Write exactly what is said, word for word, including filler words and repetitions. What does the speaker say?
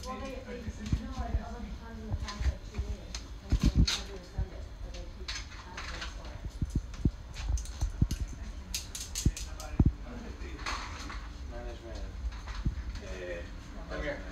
Well, they, they, no, at other times in the past, like two meetings, and so we had to resend it, but they keep asking for it. Management. Eh, No.